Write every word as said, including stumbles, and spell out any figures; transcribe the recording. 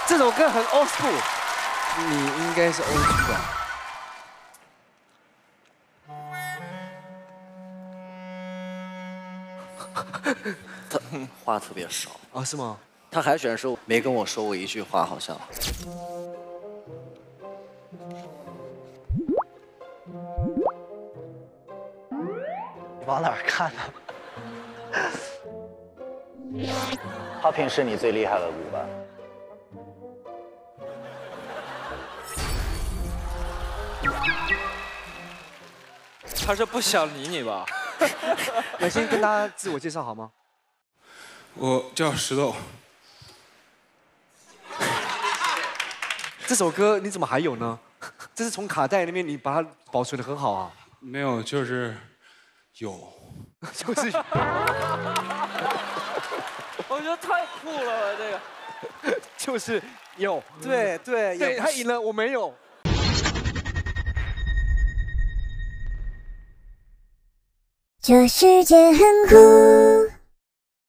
这首歌很 old school， 你应该是 old school 吧？ 他话特别少啊？是吗？ 他海选的时候没跟我说过一句话，好像。 你往哪儿看呢？他平时你最厉害的舞伴。 他是不想理你吧？ 那先跟大家自我介绍好吗？ 我叫石头。 这首歌你怎么还有呢？这是从卡带那边你把它保存得很好啊。 没有，就是有， 就是有。 我觉得太酷了，这个。 就是有。 对对对，他赢了，我没有。 这世界很酷。